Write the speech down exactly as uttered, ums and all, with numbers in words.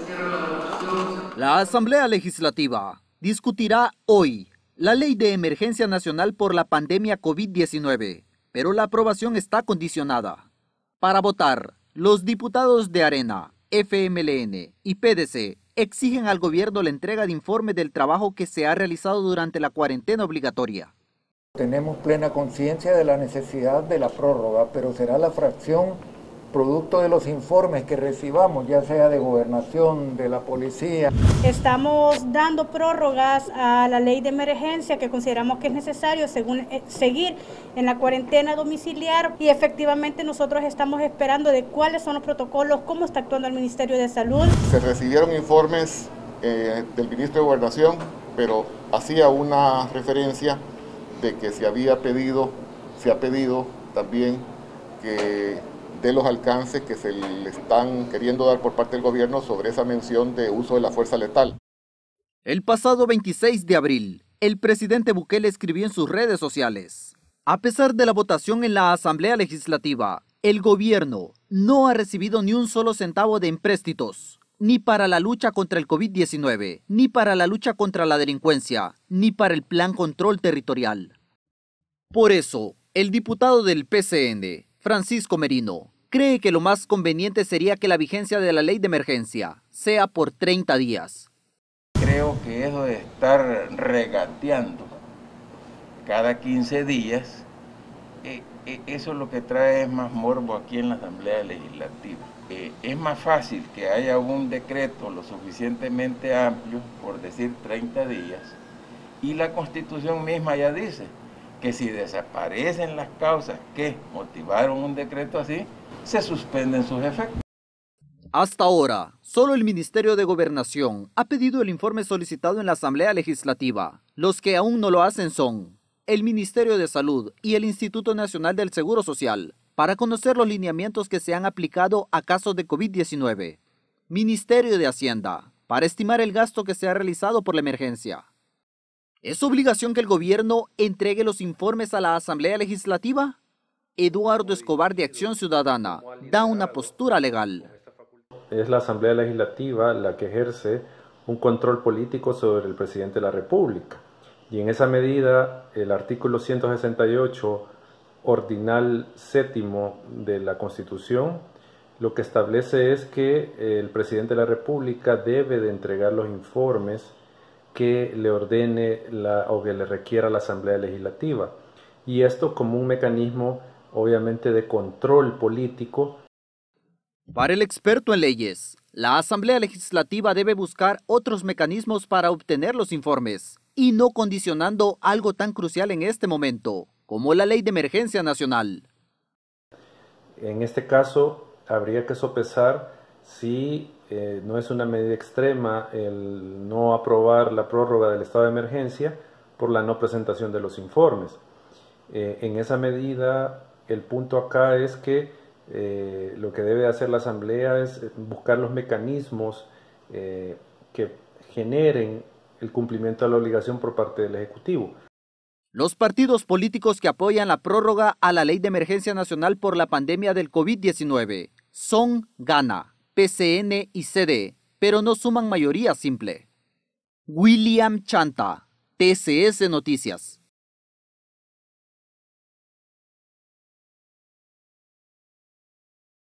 La Asamblea Legislativa discutirá hoy la Ley de Emergencia Nacional por la pandemia COVID diecinueve, pero la aprobación está condicionada. Para votar, los diputados de Arena, F M L N y P D C exigen al gobierno la entrega de informe del trabajo que se ha realizado durante la cuarentena obligatoria. Tenemos plena conciencia de la necesidad de la prórroga, pero será la fracción producto de los informes que recibamos, ya sea de gobernación, de la policía. Estamos dando prórrogas a la ley de emergencia que consideramos que es necesario según, eh, seguir en la cuarentena domiciliar, y efectivamente nosotros estamos esperando de cuáles son los protocolos, cómo está actuando el Ministerio de Salud. Se recibieron informes eh, del Ministro de Gobernación, pero hacía una referencia de que se había pedido, se ha pedido también que de los alcances que se le están queriendo dar por parte del gobierno sobre esa mención de uso de la fuerza letal. El pasado veintiséis de abril, el presidente Bukele escribió en sus redes sociales: a pesar de la votación en la Asamblea Legislativa, el gobierno no ha recibido ni un solo centavo de empréstitos, ni para la lucha contra el COVID diecinueve, ni para la lucha contra la delincuencia, ni para el Plan Control Territorial. Por eso, el diputado del P C N, Francisco Merino, cree que lo más conveniente sería que la vigencia de la ley de emergencia sea por treinta días. Creo que eso de estar regateando cada quince días, eh, eh, eso lo que trae es más morbo aquí en la Asamblea Legislativa. Eh, es más fácil que haya un decreto lo suficientemente amplio, por decir treinta días, y la Constitución misma ya dice que si desaparecen las causas que motivaron un decreto así, se suspenden sus efectos. Hasta ahora, solo el Ministerio de Gobernación ha pedido el informe solicitado en la Asamblea Legislativa. Los que aún no lo hacen son el Ministerio de Salud y el Instituto Nacional del Seguro Social, para conocer los lineamientos que se han aplicado a casos de COVID diecinueve. Ministerio de Hacienda, para estimar el gasto que se ha realizado por la emergencia. ¿Es obligación que el gobierno entregue los informes a la Asamblea Legislativa? Eduardo Escobar, de Acción Ciudadana, da una postura legal. Es la Asamblea Legislativa la que ejerce un control político sobre el presidente de la República. Y en esa medida, el artículo ciento sesenta y ocho, ordinal séptimo de la Constitución, lo que establece es que el presidente de la República debe de entregar los informes que le ordene la, o que le requiera la Asamblea Legislativa. Y esto como un mecanismo, obviamente, de control político. Para el experto en leyes, la Asamblea Legislativa debe buscar otros mecanismos para obtener los informes, y no condicionando algo tan crucial en este momento, como la Ley de Emergencia Nacional. En este caso, habría que sopesar si eh, no es una medida extrema el no aprobar la prórroga del estado de emergencia por la no presentación de los informes. Eh, en esa medida, el punto acá es que eh, lo que debe hacer la Asamblea es buscar los mecanismos eh, que generen el cumplimiento de la obligación por parte del Ejecutivo. Los partidos políticos que apoyan la prórroga a la Ley de Emergencia Nacional por la pandemia del COVID diecinueve son Gana, P C N y C D, pero no suman mayoría simple. William Chanta, T C S Noticias.